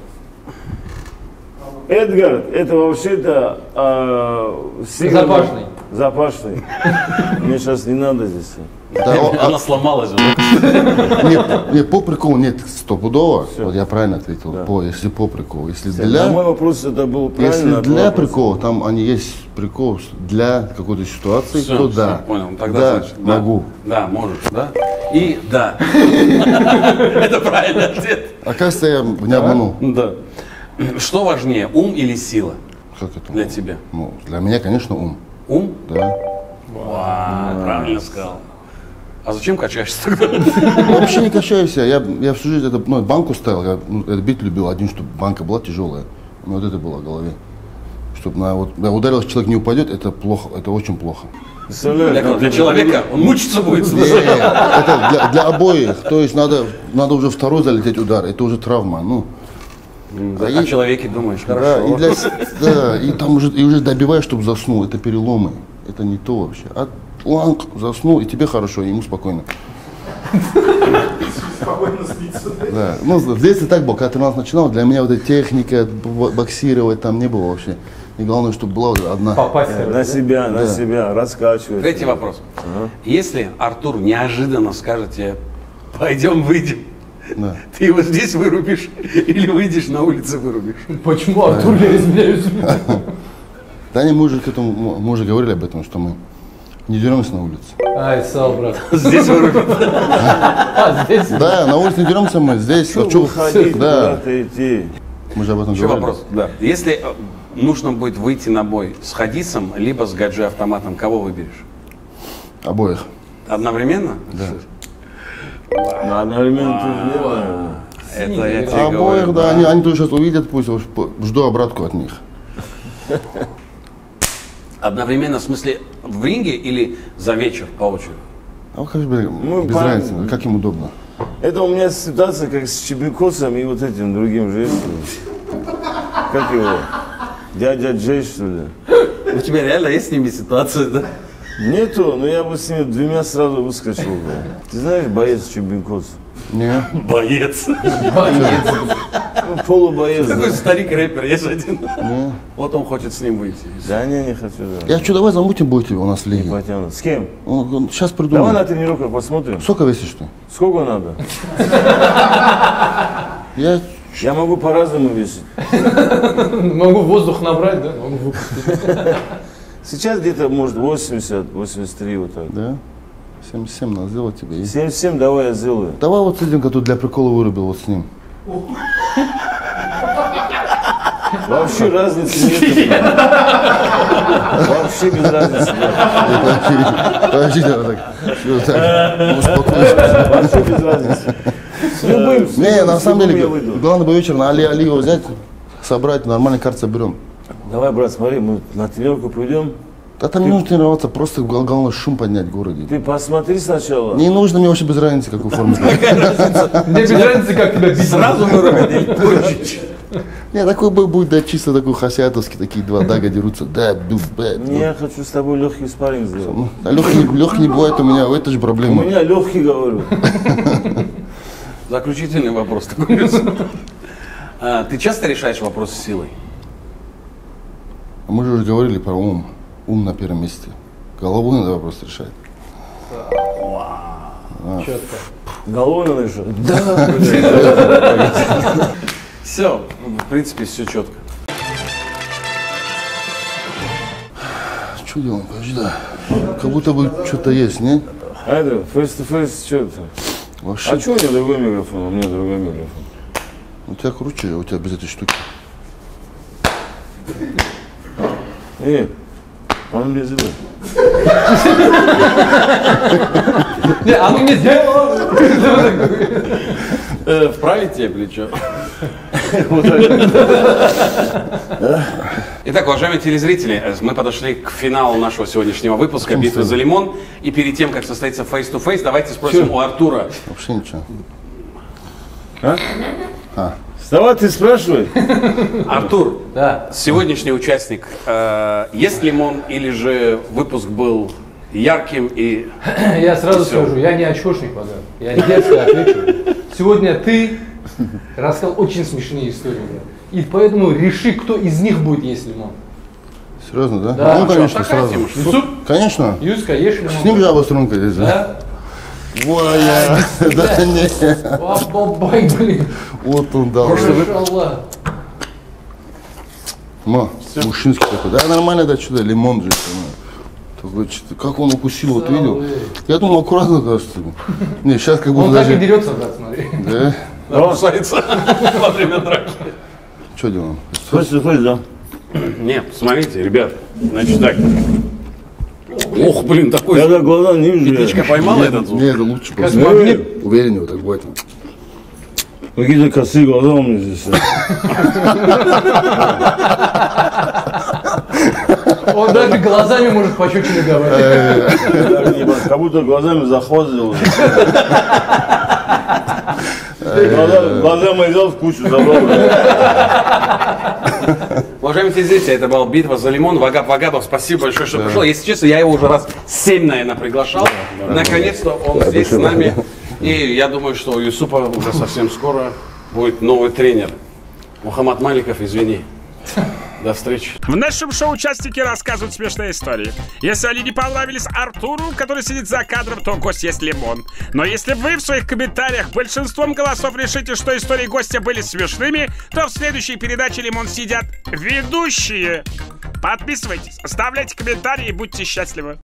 Эдгар, это вообще-то а, сигнал- Запашный. Запашный. Мне сейчас не надо здесь. Да, о, а- Она сломалась же. не, не, по приколу нет, стопудово. Вот я правильно ответил. По, если по приколу. Если На для, мой вопрос это был правильно. если а для вопрос- прикола, там они есть прикол для какой-то ситуации, Всё, то всё, да. понял. Тогда да, значит, да. могу. Да, можешь, да? И да. Это правильный ответ. Оказывается, я не обманул. Да. Что важнее, ум или сила Как это? для тебя? Ну, для меня, конечно, ум. Ум? Да. Вау, правильно сказал. А зачем качаешься тогда? Вообще не качаюсь я. Я, я всю жизнь это, ну, банку ставил, я ну, этот бит любил один, чтобы банка была тяжелая. Ну, вот это было в голове. Чтобы на, вот, да, ударился, человек не упадет, это плохо, это очень плохо. Для, для человека он мучиться будет. Не, это для, для обоих. То есть надо, надо уже второй залететь удар. Это уже травма. Ну, Да, о человеке думаешь, да, хорошо. и, для, да, и там уже, и уже добиваешь, чтобы заснул. Это переломы. Это не то вообще. А он заснул, и тебе хорошо, и ему спокойно. Спокойно спится. Да. Ну, в детстве так было, когда тренироваться начинал, для меня вот эта техника, боксировать там не было вообще. И главное, чтобы была уже одна. Попасть. На себя, на себя, раскачивать. Третий вопрос. Если Артур неожиданно скажет тебе, пойдем выйдем, Да. ты его здесь вырубишь или выйдешь на улице вырубишь? Почему Артур я изменяюсь? Да не, мы уже к этому, мы уже говорили об этом, что мы не деремся на улице. Ай, сал, брат. Здесь вырубит. А, здесь? Да, на улице не деремся мы, здесь. Что а чё- выходить, да, куда-то идти? мы же об этом Еще говорили. вопрос. Да. Если э, нужно будет выйти на бой с Хадисом, либо с Гаджи автоматом, кого выберешь? Обоих. Одновременно? Да. Ну, одновременно тут нет, наверное. Это я тебе Обоих, говорю. да, они, они тоже сейчас увидят, пусть уж по- жду обратку от них. Одновременно, в смысле, в ринге или за вечер по очереди? А как бы, Мы без по- разницы, как им удобно. Это у меня ситуация как с Чебикосом и вот этим другим же. Как его? Дядя Джей, что ли? У тебя реально есть с ними ситуация, да? Нету, но я бы с ними двумя сразу выскочил бы. Ты знаешь, боец Чебикос? Не. Боец. Ну, полубоец. да. Такой старик рэпер есть один. Вот он хочет с ним выйти. Да не, не хочу, да. Я что, давай замутим бой тебе у нас в лиге. Потянут. С кем? Сейчас Давай придумаем. на тренировках посмотрим. Сколько весишь ты? Сколько надо? Я Я могу по-разному весить. Могу воздух набрать, да? Могу выпустить. Сейчас где-то, может, восемьдесят, восемьдесят три вот так. Да? семьдесят семь надо сделать тебе. И- семьдесят семь давай я сделаю. Давай вот с этим, который для прикола вырубил, вот с ним. Вообще разницы нет. Вообще без разницы. нет. Подожди, давай так. Вот так. Ну, успокойся. Вообще без разницы. С любым, с Не, любым, на с самом любым деле, я выйду. главное бы вечер на Али Али его взять, собрать, нормальный карт соберем. Давай, брат, смотри, мы на тренировку пойдем. Да там не нужно тренироваться, просто гла- главное шум поднять в городе. Ты посмотри сначала. Не нужно, мне вообще без разницы, какую форму. Мне без разницы, как тебя бить. Сразу вырубит или позже? Не, такой бой будет, да, чисто такой хасятовский, такие два дага дерутся, да, бю, бэ. Не, я хочу с тобой легкий спарринг сделать. А легкий, легкий не бывает у меня, это же У проблема. меня легкий, говорю. Заключительный вопрос такой. А, Ты часто решаешь вопросы силой? Мы же уже говорили про ум. Ум на первом месте. Головой надо вопрос решать. Четко. Головой надо решать. Все, в принципе, все четко. Что делаем? Подожди, да. Как будто бы что-то есть, не? А это, face-to-face, что это? Вообще. А что у тебя другой микрофон? У меня другой микрофон. У тебя круче, а у тебя без этой штуки. Эй, он мне сделай. Не, а ну мне сделал. Э, Вправить тебе плечо? Итак, уважаемые телезрители, э, мы подошли к финалу нашего сегодняшнего выпуска «Битвы за лимон». И перед тем, как состоится face-to-face, давайте спросим у Артура. Вообще ничего. Вставай, ты спрашивай. Артур, Да. сегодняшний участник, э, ест лимон или же выпуск был ярким и... Я сразу Всё. скажу, я не очкошник, пока. Я дерзко отвечу. Сегодня ты рассказал очень смешные истории, брат. И поэтому реши, кто из них будет есть лимон. Серьезно, да? Да. Ну, конечно, Такая сразу. тема, что- Юсуп, Конечно. Юска, ешь лимон. С ним же обострунка здесь, да? Да? Воя. Да не. Бабай, блин. Вот он дал. Машаллах. Ма, мужчинский такой. Да, нормально, да, что-то, лимон же. Такой, что-то, как он укусил, вот видел? Я думал, аккуратно, кажется. Не, сейчас как будто Он так и даже... дерется, брат, смотри. Да? Нарушается во время драки. Что делаем? Face-to-face, да? Нет, смотрите, ребят, значит так. Ох, блин, такой... Я так глаза не вижу. Петличка поймала этот звук? Не, это лучше Как просто. магнит. Увереннее вот так будет. Какие-то косые глаза у меня здесь. Он даже глазами может пощечину давать. Как будто глазами за хвост сделал. Глаза мои взял в кучу, забрал. Уважаемые телезрители, это была битва за лимон. Вагаб Вагабов, спасибо большое, что пришел. Если честно, я его уже раз семь, наверное, приглашал. Наконец-то он здесь с нами. И я думаю, что у Юсупа уже совсем скоро будет новый тренер. Мухаммад Маликов, извини. До встречи. В нашем шоу участники рассказывают смешные истории. Если они не понравились Артуру, который сидит за кадром, то гость есть лимон. Но если вы в своих комментариях большинством голосов решите, что истории гостя были смешными, то в следующей передаче «Лимон» сидят ведущие. Подписывайтесь, оставляйте комментарии и будьте счастливы.